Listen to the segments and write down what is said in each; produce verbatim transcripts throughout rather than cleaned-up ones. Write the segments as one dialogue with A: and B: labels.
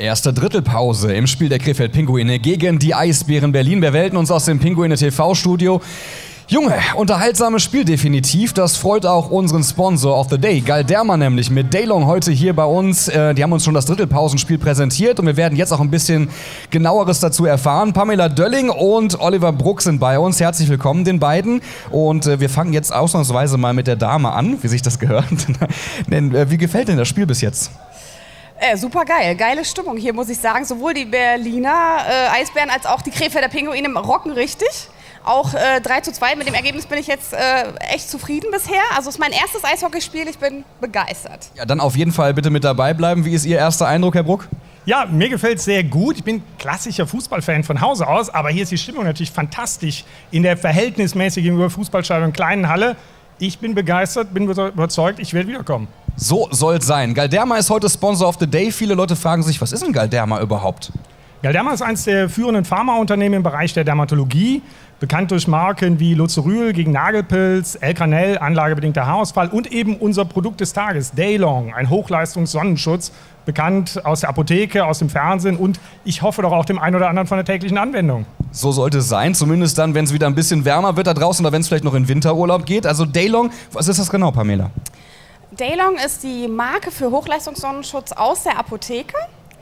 A: Erste Drittelpause im Spiel der Krefeld-Pinguine gegen die Eisbären Berlin. Wir melden uns aus dem Pinguine-T V-Studio. Junge, unterhaltsames Spiel definitiv. Das freut auch unseren Sponsor of the Day, Galderma nämlich, mit Daylong heute hier bei uns. Äh, die haben uns schon das Drittelpausenspiel präsentiert und wir werden jetzt auch ein bisschen genaueres dazu erfahren. Pamela Dölling und Oliver Bruck sind bei uns. Herzlich willkommen den beiden. Und äh, wir fangen jetzt ausnahmsweise mal mit der Dame an, wie sich das gehört. Wie gefällt denn das Spiel bis jetzt?
B: Äh, super geil, geile Stimmung hier, muss ich sagen. Sowohl die Berliner äh, Eisbären als auch die Krefelder Pinguine rocken richtig. Auch äh, drei zu zwei, mit dem Ergebnis bin ich jetzt äh, echt zufrieden bisher. Also es ist mein erstes Eishockeyspiel, ich bin begeistert.
A: Ja, dann auf jeden Fall bitte mit dabei bleiben. Wie ist Ihr erster Eindruck, Herr Bruck?
C: Ja, mir gefällt es sehr gut. Ich bin klassischer Fußballfan von Hause aus, aber hier ist die Stimmung natürlich fantastisch in der verhältnismäßig gegenüber Fußballstadion kleinen Halle. Ich bin begeistert, bin überzeugt, ich werde wiederkommen.
A: So soll es sein. Galderma ist heute Sponsor of the Day. Viele Leute fragen sich, was ist denn Galderma überhaupt?
C: Galderma ist eines der führenden Pharmaunternehmen im Bereich der Dermatologie, bekannt durch Marken wie Lozeryl gegen Nagelpilz, Elcanel, anlagebedingter Haarausfall und eben unser Produkt des Tages, Daylong, ein Hochleistungs-Sonnenschutz, bekannt aus der Apotheke, aus dem Fernsehen und ich hoffe doch auch dem einen oder anderen von der täglichen Anwendung.
A: So sollte es sein, zumindest dann, wenn es wieder ein bisschen wärmer wird da draußen oder wenn es vielleicht noch in Winterurlaub geht. Also Daylong, was ist das genau, Pamela?
B: Daylong ist die Marke für Hochleistungssonnenschutz aus der Apotheke.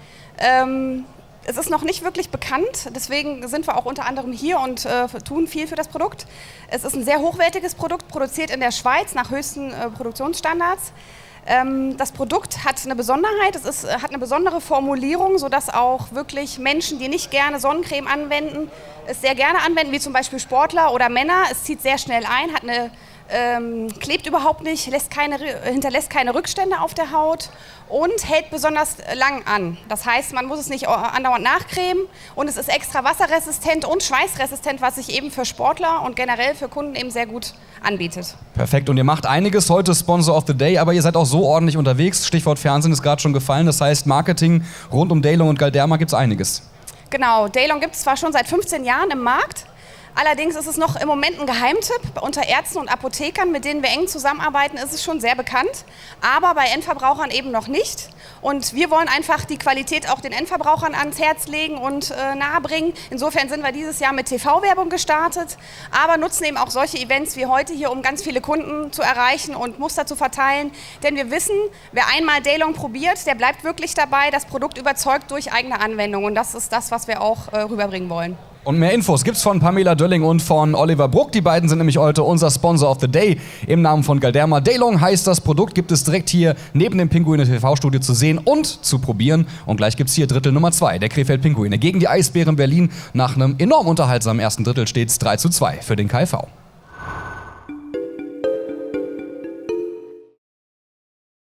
B: Ähm, es ist noch nicht wirklich bekannt, deswegen sind wir auch unter anderem hier und äh, tun viel für das Produkt. Es ist ein sehr hochwertiges Produkt, produziert in der Schweiz nach höchsten äh, Produktionsstandards. Ähm, das Produkt hat eine Besonderheit, es ist, hat eine besondere Formulierung, sodass auch wirklich Menschen, die nicht gerne Sonnencreme anwenden, es sehr gerne anwenden, wie zum Beispiel Sportler oder Männer. Es zieht sehr schnell ein, hat eine Ähm, klebt überhaupt nicht, lässt keine, hinterlässt keine Rückstände auf der Haut und hält besonders lang an. Das heißt, man muss es nicht andauernd nachcremen und es ist extra wasserresistent und schweißresistent, was sich eben für Sportler und generell für Kunden eben sehr gut anbietet.
A: Perfekt, und ihr macht einiges heute, Sponsor of the Day, aber ihr seid auch so ordentlich unterwegs. Stichwort Fernsehen ist gerade schon gefallen, das heißt Marketing rund um Daylong und Galderma gibt es einiges.
B: Genau, Daylong gibt es zwar schon seit fünfzehn Jahren im Markt. Allerdings ist es noch im Moment ein Geheimtipp. Unter Ärzten und Apothekern, mit denen wir eng zusammenarbeiten, ist es schon sehr bekannt. Aber bei Endverbrauchern eben noch nicht. Und wir wollen einfach die Qualität auch den Endverbrauchern ans Herz legen und äh, nahebringen. Insofern sind wir dieses Jahr mit T V-Werbung gestartet, aber nutzen eben auch solche Events wie heute hier, um ganz viele Kunden zu erreichen und Muster zu verteilen. Denn wir wissen, wer einmal Daylong probiert, der bleibt wirklich dabei. Das Produkt überzeugt durch eigene Anwendung. Und das ist das, was wir auch äh, rüberbringen wollen.
A: Und mehr Infos gibt's von Pamela Dölling und von Oliver Bruck. Die beiden sind nämlich heute unser Sponsor of the Day im Namen von Galderma. Daylong heißt das Produkt, gibt es direkt hier neben dem Pinguine-T V-Studio zu sehen und zu probieren. Und gleich gibt's hier Drittel Nummer zwei der Krefeld-Pinguine gegen die Eisbären Berlin. Nach einem enorm unterhaltsamen ersten Drittel steht's drei zu zwei für den K F V.